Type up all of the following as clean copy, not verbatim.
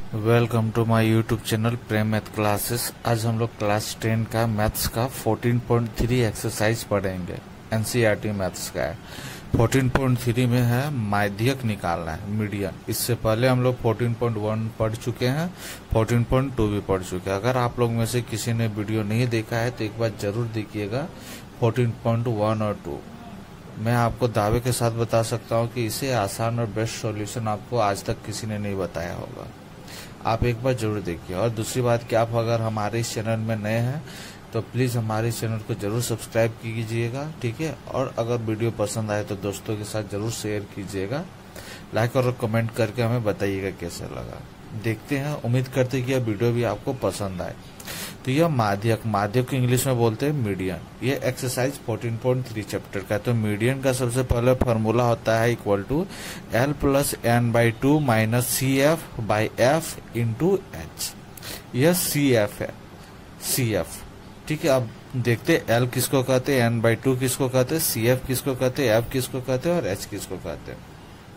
Welcome to my YouTube channel Prem math classes. आज हम लोग क्लास 10 का मैथ्स का 14.3 एक्सरसाइज पढ़ेंगे। एनसीईआरटी मैथ्स का है। 14.3 में है माध्यक निकालना है, मीडियन। इससे पहले हम लोग 14.1 पढ़ चुके हैं, 14.2 भी पढ़ चुके हैं। अगर आप लोग में से किसी ने वीडियो नहीं देखा है तो एक बार जरूर देखिएगा 14.1 और 2। मैं आपको दावे के साथ बता सकता हूँ कि इसे आसान और बेस्ट सॉल्यूशन आपको आज तक किसी ने नहीं बताया होगा। आप एक बार जरूर देखिए। और दूसरी बात कि आप अगर हमारे इस चैनल में नए हैं तो प्लीज़ हमारे इस चैनल को जरूर सब्सक्राइब कीजिएगा, ठीक है। और अगर वीडियो पसंद आए तो दोस्तों के साथ जरूर शेयर कीजिएगा। लाइक और कमेंट करके हमें बताइएगा कैसे लगा। देखते हैं, उम्मीद करते हैं कि यह वीडियो भी आपको पसंद आए। तो यह माध्यक को इंग्लिश में बोलते हैं मीडियन। ये एक्सरसाइज 14.3 चैप्टर का है। तो मीडियन का सबसे पहले फॉर्मूला होता है equal to L + n/2 - CF/F × H। यह CF है, CF, ठीक है। अब देखते हैं L किसको कहते हैं, n/2 किसको कहते हैं, CF किसको कहते हैं, F किसको कहते हैं और H किसको कहते हैं।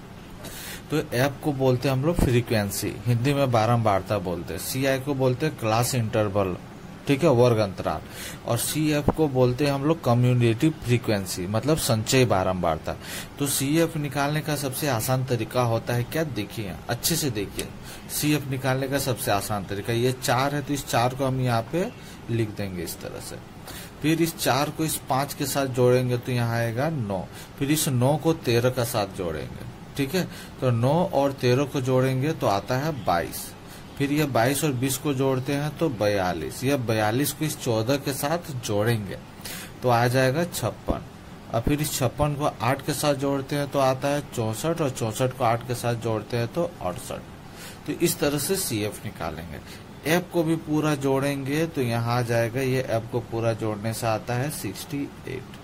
तो F को बोलते हैं हम लोग फ्रीक्वेंसी, हिंदी में बारंबारता बोलते हैं। CI को बोलते हैं क्लास इंटरवल, ठीक है, वर्ग अंतराल। और CF को बोलते हैं हम लोग कम्युनिकेटिव फ्रीक्वेंसी, मतलब संचयी बारंबारता। तो CF निकालने का सबसे आसान तरीका होता है क्या, देखिए अच्छे से देखिए। CF निकालने का सबसे आसान तरीका, ये 4 है तो इस 4 को हम यहाँ पे लिख देंगे इस तरह से। फिर इस 4 को इस 5 के साथ जोड़ेंगे तो यहाँ आएगा 9। फिर इस 9 को 13 का साथ जोड़ेंगे, ठीक है। तो 9 और 13 को जोड़ेंगे तो आता है 22। फिर यह 22 और 20 को जोड़ते हैं तो 42। यह 42 को इस 14 के साथ जोड़ेंगे तो आ जाएगा 56। और फिर इस 56 को 8 के साथ जोड़ते हैं तो आता है 64। और 64 को 8 के साथ जोड़ते हैं तो 68। तो इस तरह से CF निकालेंगे। F को भी पूरा जोड़ेंगे तो यहाँ आ जाएगा, ये F को पूरा जोड़ने से आता है 68।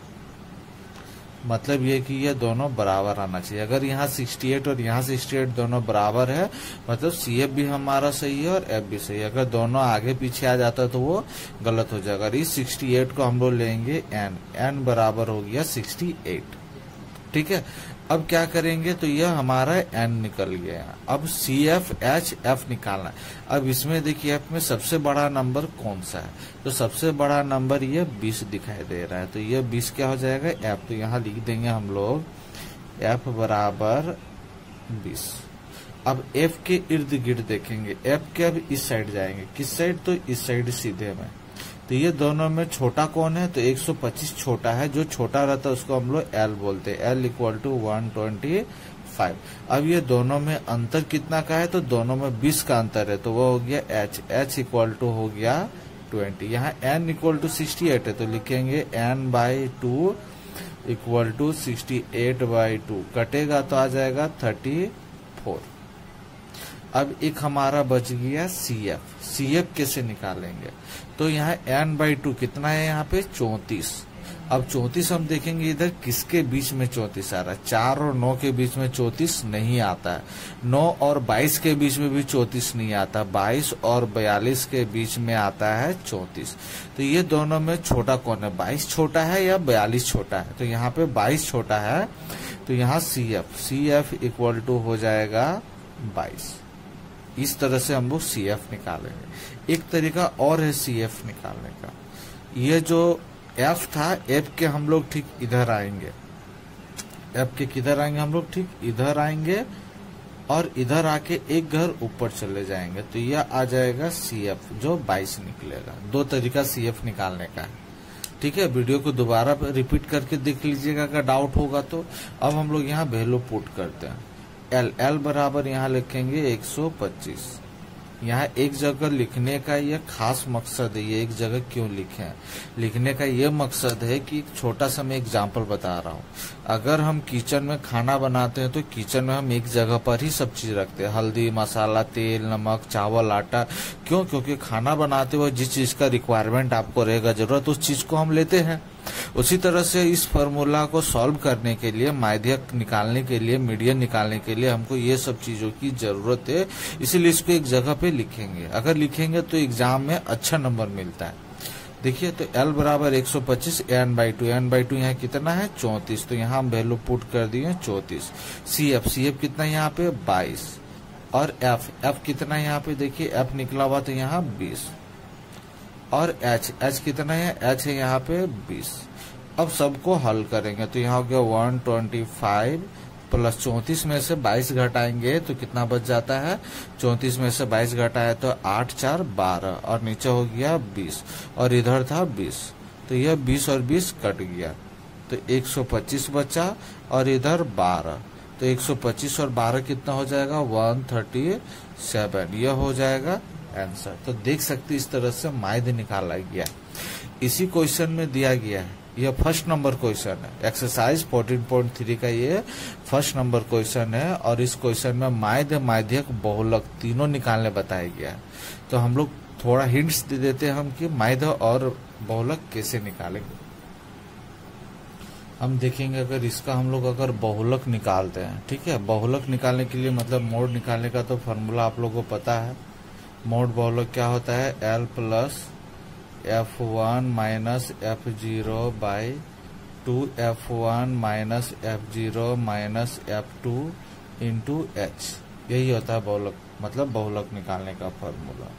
मतलब ये कि ये दोनों बराबर आना चाहिए। अगर यहाँ 68 और यहाँ 68 दोनों बराबर है मतलब CF भी हमारा सही है और F भी सही है। अगर दोनों आगे पीछे आ जाता है तो वो गलत हो जाएगा। इस 68 को हम लोग लेंगे n बराबर हो गया 68, ठीक है। अब क्या करेंगे तो यह हमारा n निकल गया। अब CF H F निकालना है। अब इसमें देखिए F में सबसे बड़ा नंबर कौन सा है, तो सबसे बड़ा नंबर ये 20 दिखाई दे रहा है। तो ये 20 क्या हो जाएगा F। तो यहाँ लिख देंगे हम लोग F बराबर 20। अब F के इर्द गिर्द देखेंगे। F के अब इस साइड जाएंगे, किस साइड, तो इस साइड सीधे में। तो ये दोनों में छोटा कौन है, तो 125 छोटा है। जो छोटा रहता है उसको हम लोग L बोलते हैं। L = 125। अब ये दोनों में अंतर कितना का है, तो दोनों में 20 का अंतर है। तो वो हो गया H = हो गया 20। यहाँ n = 68 है तो लिखेंगे n/2 = 68/2। कटेगा तो आ जाएगा 34। अब एक हमारा बच गया CF। CF कैसे निकालेंगे, तो यहाँ n/2 कितना है, यहाँ पे 34। अब 34 हम देखेंगे इधर किसके बीच में 34 आ रहा है। 4 और 9 के बीच में 34 नहीं आता है। 9 और 22 के बीच में भी 34 नहीं आता। 22 और 42 के बीच में आता है 34। तो ये दोनों में छोटा कौन है, 22 छोटा है या 42 छोटा है, तो यहाँ पे 22 छोटा है। तो यहाँ CF = हो जाएगा 22। इस तरह से हम लोग CF निकालेंगे। एक तरीका और है CF निकालने का। ये जो F था, F के हम लोग ठीक इधर आएंगे। F के किधर आएंगे हम लोग, ठीक इधर आएंगे और इधर आके एक घर ऊपर चले जाएंगे। तो यह आ जाएगा CF जो 22 निकलेगा। 2 तरीका CF निकालने का है, ठीक है। वीडियो को दोबारा रिपीट करके देख लीजिएगा अगर डाउट होगा तो। अब हम लोग यहाँ वैल्यू पुट करते हैं। L बराबर यहाँ लिखेंगे 125। यहाँ एक जगह लिखने का ये खास मकसद है। ये एक जगह क्यों लिखे हैं, लिखने का ये मकसद है कि छोटा सा मैं एग्जांपल बता रहा हूँ। अगर हम किचन में खाना बनाते हैं तो किचन में हम एक जगह पर ही सब चीज रखते हैं, हल्दी, मसाला, तेल, नमक, चावल, आटा। क्यों, क्योंकि खाना बनाते हुए जिस चीज का रिक्वायरमेंट आपको रहेगा, जरूरत, उस चीज को हम लेते हैं। उसी तरह से इस फॉर्मूला को सॉल्व करने के लिए, माध्यक निकालने के लिए, मीडियन निकालने के लिए हमको ये सब चीजों की जरूरत है। इसीलिए इसको एक जगह पे लिखेंगे। अगर लिखेंगे तो एग्जाम में अच्छा नंबर मिलता है। देखिए तो L बराबर 125 n/2 यहाँ कितना है 34। तो यहाँ हम वैल्यू पुट कर दिए 34। CF कितना यहाँ पे 22। और एफ कितना है यहाँ पे देखिए, एफ निकला हुआ तो यहाँ 20, और एच कितना है, एच है यहाँ पे 20। अब सबको हल करेंगे तो यहाँ हो गया 125 प्लस 34 में से 22 घटाएंगे तो कितना बच जाता है, 34 में से 22 घटाए तो 8 4 12, और नीचे हो गया 20 और इधर था 20, तो यह 20 और 20 कट गया तो 125 बचा, और इधर 12, तो 125 और 12 कितना हो जाएगा, 137, यह हो जाएगा आंसर। तो देख सकते इस तरह से माध्य निकाला गया। इसी क्वेश्चन में दिया गया है, यह फर्स्ट नंबर क्वेश्चन है, एक्सरसाइज 14.3 का ये फर्स्ट नंबर क्वेश्चन है, और इस क्वेश्चन में माध्य, माध्यक, बहुलक तीनों निकालने बताया गया है। तो हम लोग थोड़ा हिंट्स दे देते हैं हम कि माध्य और बहुलक कैसे निकालेंगे। हम देखेंगे अगर इसका हम लोग अगर बहुलक निकालते हैं, ठीक है, बहुलक निकालने के लिए मतलब मोड निकालने का तो फॉर्मूला आप लोगों को पता है। मोड बहुलक क्या होता है, L plus F1 minus F0 by 2F1 minus F0 minus F2 into H, यही होता है बहुलक, मतलब बहुलक निकालने का फॉर्मूला।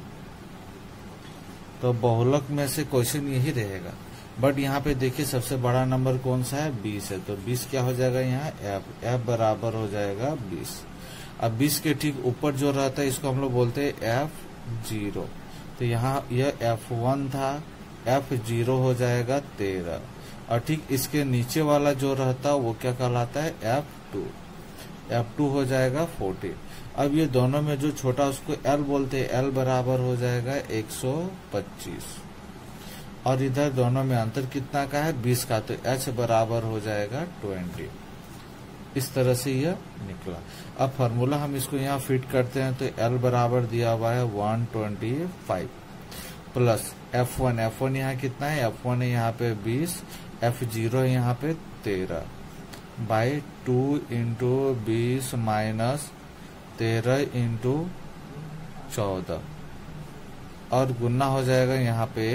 तो बहुलक में से क्वेश्चन यही रहेगा, बट यहाँ पे देखिए सबसे बड़ा नंबर कौन सा है, 20 है, तो 20 क्या हो जाएगा यहाँ, F बराबर हो जाएगा 20। अब 20 के ठीक ऊपर जो रहता है इसको हम लोग बोलते हैं F0, तो यहाँ यह F1 था, F0 हो जाएगा 13, और ठीक इसके नीचे वाला जो रहता है वो क्या कहलाता है, F2 हो जाएगा 14। अब ये दोनों में जो छोटा उसको L बोलते हैं, L बराबर हो जाएगा 125, और इधर दोनों में अंतर कितना का है, 20 का, तो H बराबर हो जाएगा 20। इस तरह से यह निकला। अब फॉर्मूला हम इसको यहाँ फिट करते हैं तो L बराबर दिया हुआ है 125 प्लस F1 यहाँ कितना है, F1 है यहाँ पे 20, F0 है यहाँ पे 13 बाई 2 इंटू 20 माइनस 13 इंटू 14, और गुना हो जाएगा यहाँ पे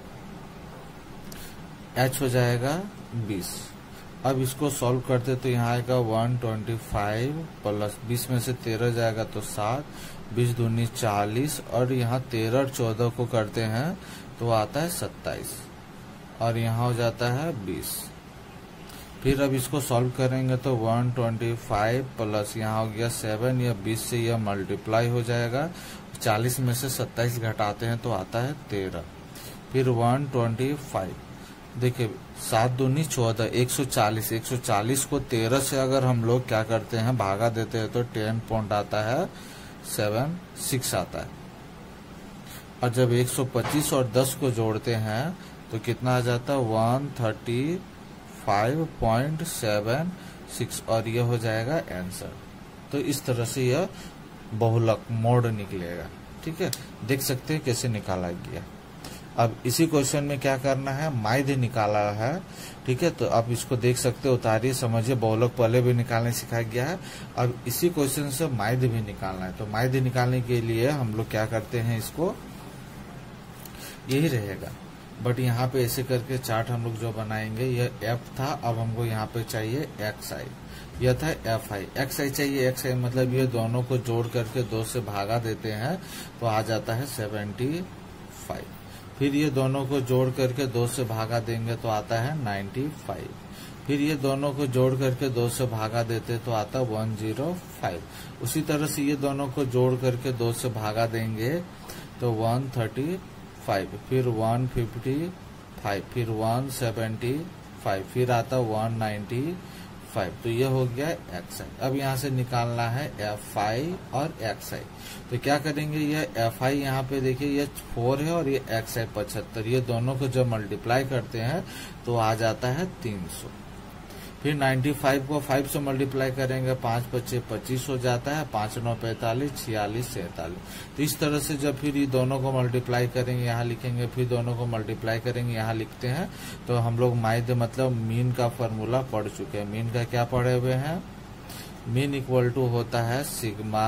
H हो जाएगा 20। अब इसको सॉल्व करते तो यहाँ आएगा 125 प्लस 20 में से 13 जाएगा तो 7, 20 दूनी 40, और यहाँ 13 और 14 को करते हैं तो आता है 27, और यहाँ हो जाता है 20। फिर अब इसको सॉल्व करेंगे तो 125 प्लस यहाँ हो गया 7, या 20 से यह मल्टीप्लाई हो जाएगा, 40 में से 27 घटाते हैं तो आता है 13। फिर 125 देखिए 7 दूनी 14, 140 को 13 से अगर हम लोग क्या करते हैं भागा देते हैं तो 10 पॉइंट आता है 76 आता है, और जब 125 और 10 को जोड़ते हैं तो कितना आ जाता है 135.76, और यह हो जाएगा आंसर। तो इस तरह से यह बहुलक मोड निकलेगा, ठीक है, देख सकते हैं कैसे निकाला गया। अब इसी क्वेश्चन में क्या करना है, माध्य निकाला है, ठीक है, तो आप इसको देख सकते हो, उतारिए, समझिए, बहुलक पहले भी निकालने सिखाया गया है। अब इसी क्वेश्चन से माध्य भी निकालना है, तो माध्य निकालने के लिए हम लोग क्या करते हैं, इसको यही रहेगा, बट यहाँ पे ऐसे करके चार्ट हम लोग जो बनाएंगे, यह F था, अब हमको यहाँ पे चाहिए XI, यह था FI, XI चाहिए, XI मतलब ये दोनों को जोड़ करके 2 से भागा देते हैं तो आ जाता है 75। फिर ये दोनों को जोड़ करके 2 से भागा देंगे तो आता है 95। फिर ये दोनों को जोड़ करके 2 से भागा देते तो आता है 105। उसी तरह से ये दोनों को जोड़ करके 2 से भागा देंगे तो 135, फिर 155, फिर 175, फिर आता 195। तो ये हो गया XI। अब यहाँ से निकालना है FI और XI, तो क्या करेंगे, ये FI यहाँ पे देखिए ये 4 है और ये XI 75, ये दोनों को जब मल्टीप्लाई करते हैं तो आ जाता है 300। फिर 95 को 5 से मल्टीप्लाई करेंगे, 5 × 25 हो जाता है, 5 × 9 45, 46 47। तो इस तरह से जब फिर ये दोनों को मल्टीप्लाई करेंगे यहाँ लिखेंगे, फिर दोनों को मल्टीप्लाई करेंगे यहाँ लिखते हैं, तो हम लोग माध्य मतलब मीन का फॉर्मूला पढ़ चुके हैं। मीन का क्या पढ़े हुए हैं, मीन इक्वल टू होता है sigma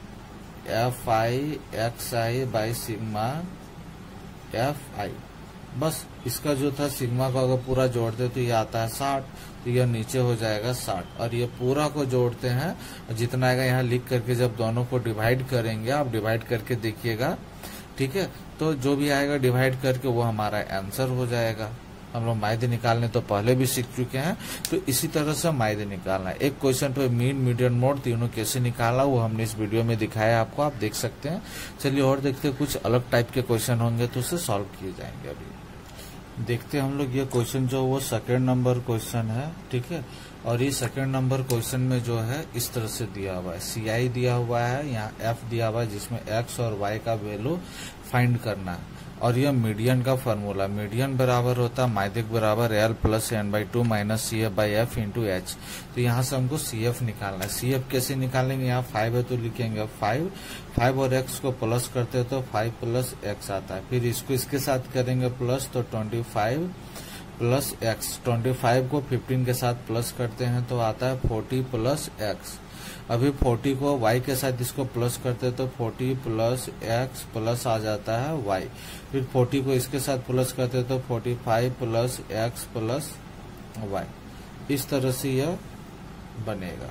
FI XI by sigma FI, बस इसका जो था सिग्मा को अगर पूरा जोड़ते तो ये आता है 60, तो यह नीचे हो जाएगा 60, और ये पूरा को जोड़ते हैं जितना आएगा यहाँ लिख करके जब दोनों को डिवाइड करेंगे, आप डिवाइड करके देखिएगा, ठीक है, तो जो भी आएगा डिवाइड करके वो हमारा आंसर हो जाएगा। हम लोग मायदे निकालने तो पहले भी सीख चुके हैं, तो इसी तरह से मायदे निकालना है। एक क्वेश्चन पे मीन, मीडियन, मोड तीनों कैसे निकाला वो हमने इस वीडियो में दिखाया आपको, आप देख सकते हैं। चलिए और देखते हैं, कुछ अलग टाइप के क्वेश्चन होंगे तो उसे सॉल्व किए जाएंगे। अभी देखते हैं हम लोग ये क्वेश्चन जो वो सेकेंड नंबर क्वेश्चन है, ठीक है, और ये सेकेंड नंबर क्वेश्चन में जो है इस तरह से दिया हुआ है, CI दिया हुआ है, यहाँ F दिया हुआ है जिसमें X और Y का वैल्यू फाइंड करना है, और यह मीडियन का फार्मूला, मीडियन बराबर होता है माध्यक बराबर L plus n/2 minus CF/F into H। तो यहाँ से हमको CF निकालना है। CF कैसे निकालेंगे, यहाँ 5 है तो लिखेंगे 5 और x को प्लस करते हैं तो 5 प्लस x आता है, फिर इसको इसके साथ करेंगे प्लस, तो 25 प्लस x, 25 को 15 के साथ प्लस करते हैं तो आता है 40 प्लस x। अभी 40 को y के साथ इसको प्लस करते हैं तो 40 प्लस x प्लस आ जाता है y, फिर 40 को इसके साथ प्लस करते हैं तो 45 प्लस x प्लस y। इस तरह से यह बनेगा।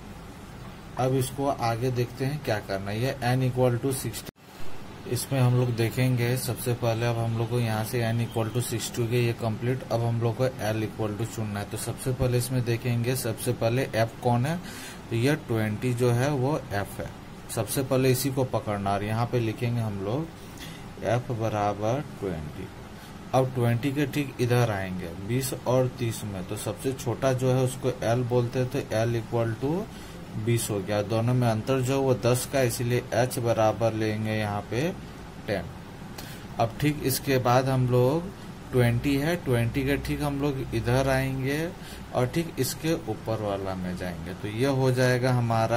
अब इसको आगे देखते हैं क्या करना है। यह n इक्वल टू 60, इसमें हम लोग देखेंगे सबसे पहले, अब हम लोग को यहाँ से n इक्वल टू 60 के ये कंप्लीट। अब हम लोग को l इक्वल टू चुनना है, तो सबसे पहले इसमें देखेंगे, सबसे पहले f कौन है, तो यह 20 जो है वो f है, सबसे पहले इसी को पकड़ना, और यहाँ पे लिखेंगे हम लोग f बराबर 20। अब 20 के ठीक इधर आएंगे 20 और 30 में, तो सबसे छोटा जो है उसको l बोलते हैं, तो l इक्वल टू 20 हो गया। दोनों में अंतर जो वो 10 का, इसीलिए h बराबर लेंगे यहाँ पे 10। अब ठीक इसके बाद हम लोग 20 है, 20 के ठीक हम लोग इधर आएंगे और ठीक इसके ऊपर वाला में जाएंगे, तो ये हो जाएगा हमारा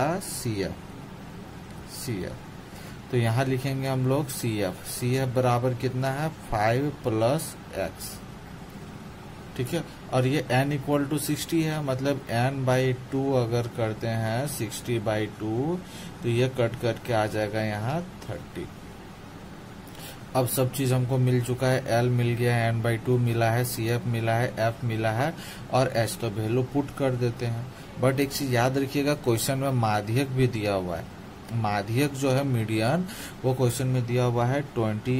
CF। तो यहाँ लिखेंगे हम लोग CF बराबर कितना है 5 प्लस x, ठीक है, और ये n इक्वल टू 60 है, मतलब n/2 अगर करते हैं 60/2 तो ये कट करके आ जाएगा यहाँ 30। अब सब चीज हमको मिल चुका है, L मिल गया है, n/2 मिला है, CF मिला है, F मिला है और H, तो वैल्यू पुट कर देते हैं। बट एक चीज याद रखिएगा, क्वेश्चन में माध्यक भी दिया हुआ है, माध्यक जो है मीडियन वो क्वेश्चन में दिया हुआ है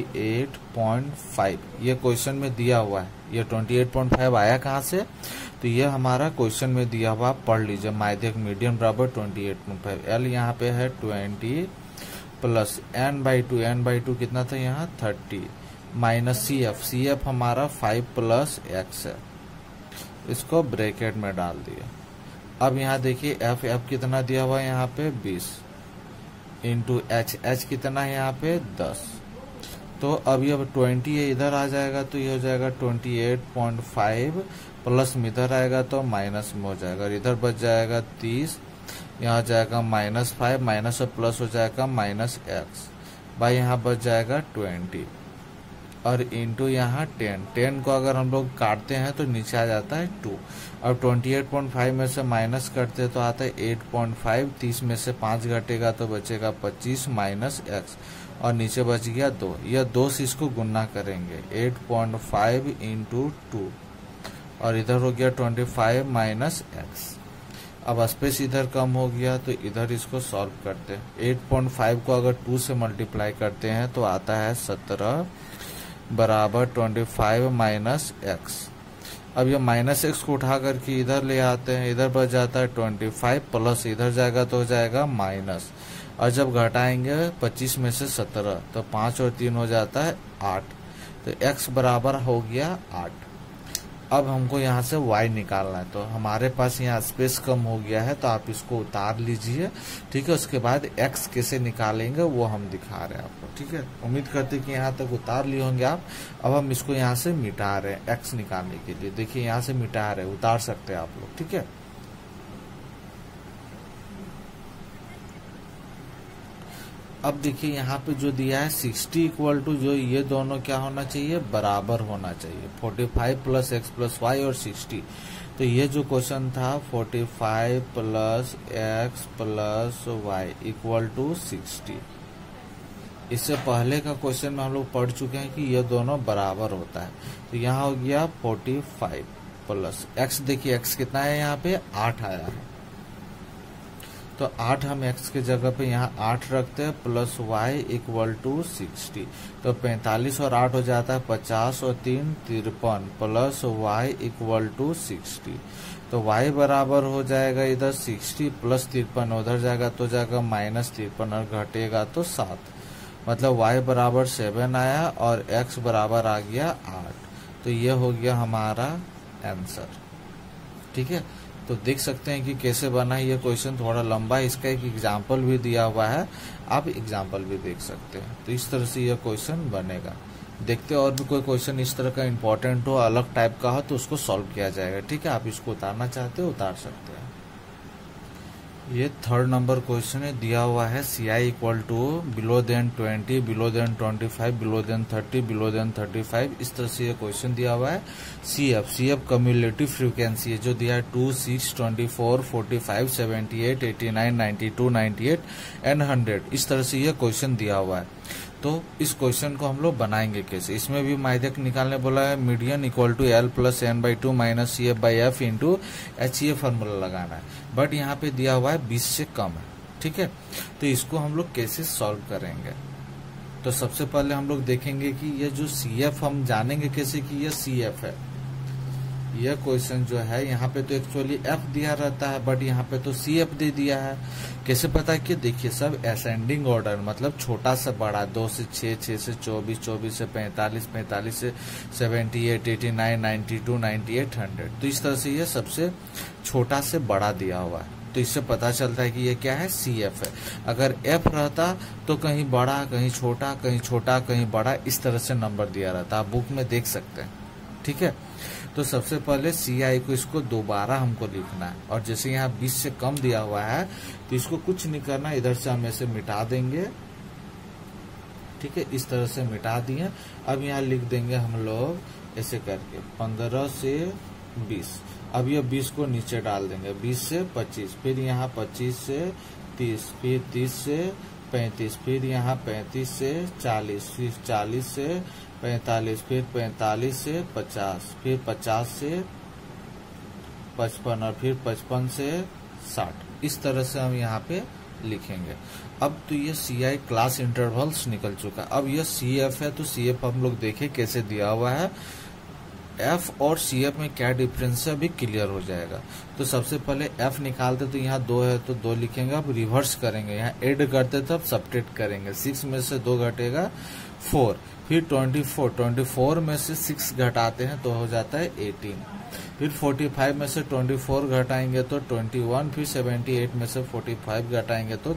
28.5, ये क्वेश्चन में दिया हुआ है। ये 28.5 आया कहाँ से, तो ये हमारा क्वेश्चन में दिया हुआ, पढ़ लीजिए, माध्यक मीडियन बराबर 28.5। L यहाँ पे है 20 प्लस n/2 कितना था यहाँ 30 माइनस CF हमारा 5 प्लस x है, इसको ब्रैकेट में डाल दिया। अब यहाँ देखिए F कितना दिया हुआ है यहाँ पे 20 इंटू H कितना है यहाँ पे 10, तो अब ये 20 है इधर आ जाएगा, तो ये हो जाएगा 28.5 प्लस में इधर आएगा तो माइनस में हो जाएगा, और इधर बच जाएगा 30, यहाँ जाएगा -5, माइनस और प्लस हो जाएगा -x, भाई यहाँ बच जाएगा 20 और इंटू यहाँ 10 को अगर हम लोग काटते हैं तो नीचे आ जाता है 2। अब 28.5 में से माइनस करते हैं तो आता है 8.5, 30 में से 5 घटेगा तो बचेगा 25 माइनस x, और नीचे बच गया 2। यह 2 से इसको गुना करेंगे 8.5 इंटू 2, और इधर हो गया 25 माइनस x। अब स्पेस इधर कम हो गया तो इधर इसको सॉल्व करते हैं। 8.5 को अगर 2 से मल्टीप्लाई करते हैं तो आता है 17 बराबर 25 माइनस x। अब ये माइनस x को उठा करके इधर ले आते हैं, इधर बच जाता है 25 प्लस इधर जाएगा तो हो जाएगा माइनस, और जब घटाएंगे 25 में से 17 तो 5 और 3 हो जाता है 8, तो x बराबर हो गया 8। अब हमको यहाँ से y निकालना है, तो हमारे पास यहाँ स्पेस कम हो गया है तो आप इसको उतार लीजिए, ठीक है। उसके बाद x कैसे निकालेंगे वो हम दिखा रहे हैं आपको, ठीक है। उम्मीद करते हैं कि यहाँ तक उतार लिए होंगे आप। अब हम इसको यहाँ से मिटा रहे हैं x निकालने के लिए, देखिए यहाँ से मिटा रहे हैं, उतार सकते हैं आप लोग, ठीक है। अब देखिए यहाँ पे जो दिया है 60 इक्वल टू, जो ये दोनों क्या होना चाहिए, बराबर होना चाहिए, 45 प्लस x प्लस y और 60। तो ये जो क्वेश्चन था 45 plus x plus y equal to 60, इससे पहले का क्वेश्चन में हम लोग पढ़ चुके हैं कि ये दोनों बराबर होता है। तो यहाँ हो गया 45 प्लस x, देखिए x कितना है यहाँ पे 8 आया है, तो 8 हम x के जगह पे यहाँ 8 रखते हैं, प्लस y इक्वल टू 60, तो 45 और 8 हो जाता है 50 और 3 53, प्लस y इक्वल टू 60, तो y बराबर हो जाएगा इधर 60 प्लस 53 उधर जाएगा तो जाएगा -53 और घटेगा तो 7, मतलब y बराबर 7 आया और x बराबर आ गया 8। तो ये हो गया हमारा आंसर। ठीक है, तो देख सकते हैं कि कैसे बना है। ये क्वेश्चन थोड़ा लंबा है, इसका एक एग्जाम्पल भी दिया हुआ है, आप एग्जाम्पल भी देख सकते हैं। तो इस तरह से यह क्वेश्चन बनेगा। देखते हैं और भी कोई क्वेश्चन इस तरह का इंपॉर्टेंट हो, अलग टाइप का हो, तो उसको सॉल्व किया जाएगा। ठीक है, आप इसको उतारना चाहते हो उतार सकते हैं। ये 3rd नंबर क्वेश्चन है, दिया हुआ है CI equal to below than 20, below than 25, below than 30, below than 35, इस तरह से ये क्वेश्चन दिया हुआ है। CF कम्युलेटिव फ्रीक्वेंसी है जो दिया है 2, 6, 24, 45, 78, 89, 92, 98 एंड 100, इस तरह से ये क्वेश्चन दिया हुआ है। तो इस क्वेश्चन को हम लोग बनाएंगे कैसे, इसमें भी माध्यक निकालने बोला है। Median equal to L plus n/2 minus CF/F into HCF formula लगाना है, बट यहाँ पे दिया हुआ है 20 से कम है। ठीक है, तो इसको हम लोग कैसे सॉल्व करेंगे। तो सबसे पहले हम लोग देखेंगे कि ये जो CF हम जानेंगे कैसे कि ये CF है। यह क्वेश्चन जो है यहाँ पे तो एक्चुअली F दिया रहता है, बट यहाँ पे तो CF दे दिया है। कैसे पता है कि देखिए सब असेंडिंग ऑर्डर, मतलब छोटा से बड़ा, 2 से 6, 6 से 24, 24 से 45, 45 से 78, 89, 92, 98, 100, तो इस तरह से ये सबसे छोटा से बड़ा दिया हुआ है। तो इससे पता चलता है कि ये क्या है, CF है। अगर F रहता तो कहीं बड़ा कहीं छोटा, कहीं छोटा कहीं बड़ा, इस तरह से नंबर दिया रहता, आप बुक में देख सकते हैं। ठीक है, तो सबसे पहले CI को इसको दोबारा हमको लिखना है, और जैसे यहाँ 20 से कम दिया हुआ है तो इसको कुछ नहीं करना, इधर से हम ऐसे मिटा देंगे। ठीक है, इस तरह से मिटा दिए। अब यहाँ लिख देंगे हम लोग ऐसे करके 15 से 20, अब ये 20 को नीचे डाल देंगे, 20 से 25, फिर यहाँ 25 से 30, फिर 30 से 35, फिर यहाँ 35 से 40, फिर 40 से 45, फिर 45 से 50, फिर 50 से 55 और फिर 55 से 60, इस तरह से हम यहाँ पे लिखेंगे। अब तो ये CI क्लास इंटरवल्स निकल चुका है। अब ये CF है, तो CF हम लोग देखें कैसे दिया हुआ है। F और CF में क्या डिफरेंस है अभी क्लियर हो जाएगा। तो सबसे पहले F निकालते, तो यहाँ 2 है तो 2 लिखेंगे। अब रिवर्स करेंगे, यहाँ ऐड करते तब सब्ट्रैक्ट करेंगे, 6 में से 2 घटेगा 4, फिर 24 में से 6 घटाते हैं तो हो जाता है 18, फिर 45 में से 24 घटाएंगे तो 21, फिर 78 में से 45 घटाएंगे तो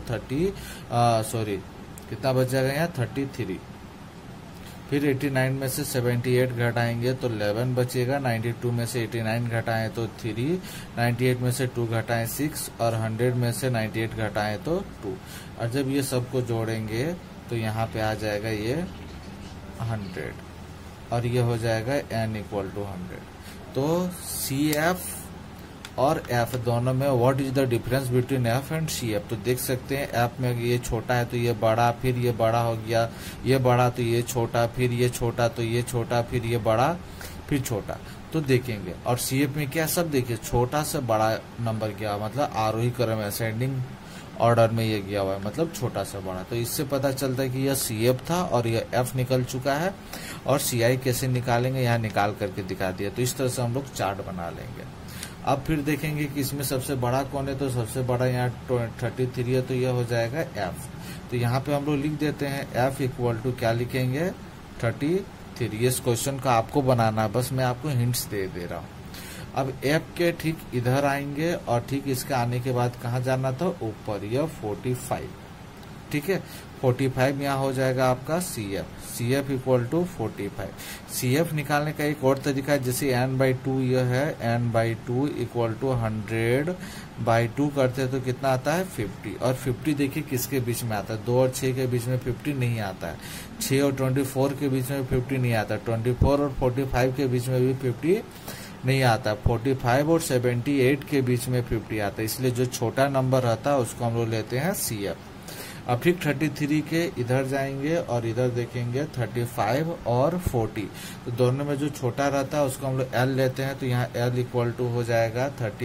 कितना बच जाएगा यहाँ 33, फिर 89 में से 78 घटाएंगे तो 11 बचेगा, 92 में से 89 घटाएं तो 3, 98 में से 2 घटाएं 6 और 100 में से 98 घटाएं तो 2, और जब ये सबको जोड़ेंगे तो यहाँ पे आ जाएगा ये 100 और ये हो जाएगा n इक्वल टू 100। तो CF और F दोनों में what is the difference between F and CF, तो देख सकते हैं F में ये छोटा है तो ये बड़ा, फिर ये बड़ा हो गया, ये बड़ा तो ये छोटा, फिर ये छोटा तो ये छोटा, फिर ये बड़ा फिर छोटा, तो देखेंगे। और CF में क्या, सब देखिए छोटा से बड़ा नंबर गया, मतलब आरोही क्रम असेंडिंग ऑर्डर में ये गया हुआ है, मतलब छोटा से बड़ा। तो इससे पता चलता है कि यह CF था और यह F निकल चुका है। और CI कैसे निकालेंगे, यहाँ निकाल करके दिखा दिया। तो इस तरह से हम लोग चार्ट बना लेंगे। अब फिर देखेंगे कि इसमें सबसे बड़ा कौन है, तो सबसे बड़ा यहाँ 33 है तो यह हो जाएगा F। तो यहाँ पे हम लोग लिख देते हैं F इक्वल टू क्या लिखेंगे 33। इस क्वेश्चन का आपको बनाना है, बस मैं आपको हिंट्स दे रहा हूँ। अब F के ठीक इधर आएंगे और ठीक इसके आने के बाद कहाँ जाना था, ऊपर, यह 45। ठीक है, 45 यहाँ हो जाएगा आपका CF इक्वल टू 45। CF निकालने का एक और तरीका है, जैसे n/2 यह है, n/2 इक्वल टू 100/2 करते हैं तो कितना आता है 50। और 50 देखिए किसके बीच में आता है, 2 और 6 के बीच में 50 नहीं आता है, 6 और 24 के बीच में 50 नहीं आता, 24 और 45 के बीच में भी 50 नहीं आता, 45 और 78 के बीच में 50 आता है। इसलिए जो छोटा नंबर रहता है उसको हम लोग लेते हैं CF। अब ठीक 33 के इधर जाएंगे और इधर देखेंगे 35 और 40, तो दोनों में जो छोटा रहता है उसको हम लोग L लेते हैं, तो यहाँ L इक्वल टू हो जाएगा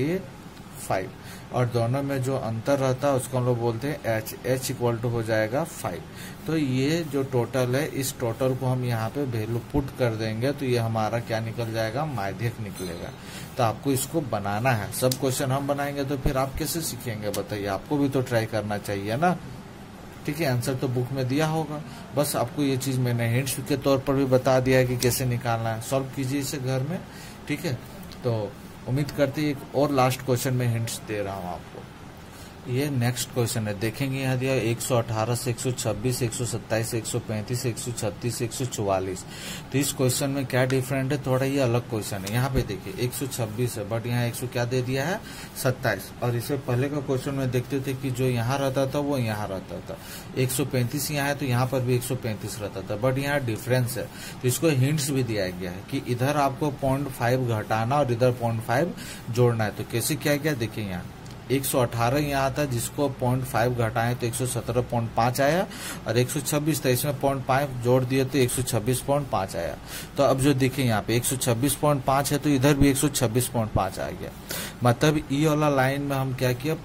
35, और दोनों में जो अंतर रहता है उसको हम लोग बोलते हैं H इक्वल टू हो जाएगा 5। तो ये जो टोटल है, इस टोटल को हम यहाँ पे वैल्यू पुट कर देंगे तो ये हमारा क्या निकल जाएगा, माध्यक निकलेगा। तो आपको इसको बनाना है, सब क्वेश्चन हम बनाएंगे तो फिर आप कैसे सीखेंगे बताइए, आपको भी तो ट्राई करना चाहिए ना। ठीक है, आंसर तो बुक में दिया होगा, बस आपको ये चीज मैंने हिंट्स के तौर पर भी बता दिया है कि कैसे निकालना है। सॉल्व कीजिए इसे घर में, ठीक है। तो उम्मीद करते हैं एक और लास्ट क्वेश्चन में हिंट्स दे रहा हूं आपको। ये नेक्स्ट क्वेश्चन है, देखेंगे यहाँ दिया 118 से 126, 127, 135, 136, 144। तो इस क्वेश्चन में क्या डिफरेंट है, थोड़ा ये अलग क्वेश्चन है। यहाँ पे देखिए 126 है, बट यहाँ 100 क्या दे दिया है 27, और इससे पहले का क्वेश्चन में देखते थे कि जो यहाँ रहता था वो यहाँ रहता था। 135 यहाँ है तो यहाँ पर भी 135 रहता था, बट यहाँ डिफरेंस है। तो इसको हिंट्स भी दिया गया है कि इधर आपको 0.5 घटाना और इधर 0.5 जोड़ना है। तो कैसे क्या क्या देखिए, यहाँ 118 यहाँ था जिसको 0.5 घटाए तो 117.5 आया, और 126 था इसमें 0.5 जोड़ दिए तो 126.5 आया। तो अब जो देखें यहाँ पे 126.5 है तो इधर भी 126.5 आ गया। मतलब ई वाला लाइन में हम क्या किया,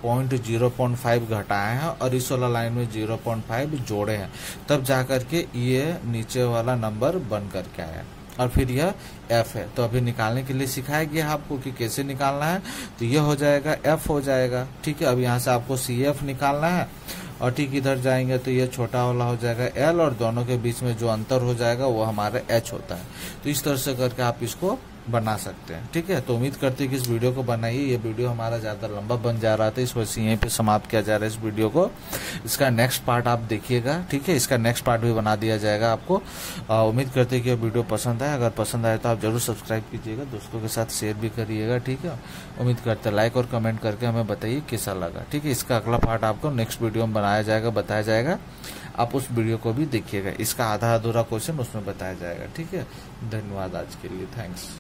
0.5 घटाए हैं और इस वाला लाइन में 0.5 जोड़े हैं, तब जाकर के ये नीचे वाला नंबर बन करके आया, और फिर यह f है। तो अभी निकालने के लिए सिखाया गया है आपको कि कैसे निकालना है। तो ये हो जाएगा f हो जाएगा, ठीक है। अब यहाँ से आपको CF निकालना है, और ठीक इधर जाएंगे तो ये छोटा वाला हो जाएगा L, और दोनों के बीच में जो अंतर हो जाएगा वो हमारा H होता है। तो इस तरह से करके आप इसको बना सकते हैं, ठीक है। तो उम्मीद करते हैं कि इस वीडियो को बनाइए। ये वीडियो हमारा ज्यादा लंबा बन जा रहा था, इस वजह से यहीं पे समाप्त किया जा रहा है इस वीडियो को। इसका नेक्स्ट पार्ट आप देखिएगा, ठीक है। इसका नेक्स्ट पार्ट भी बना दिया जाएगा आपको। उम्मीद करते हैं कि ये वीडियो पसंद आए। अगर पसंद आए तो आप जरूर सब्सक्राइब कीजिएगा, दोस्तों के साथ शेयर भी करिएगा, ठीक है। उम्मीद करते हैं लाइक और कमेंट करके हमें बताइए कैसा लगा, ठीक है। इसका अगला पार्ट आपको नेक्स्ट वीडियो में बनाया जाएगा, बताया जाएगा। आप उस वीडियो को भी देखिएगा, इसका आधा अधूरा क्वेश्चन उसमें बताया जाएगा, ठीक है। धन्यवाद आज के लिए, थैंक्स।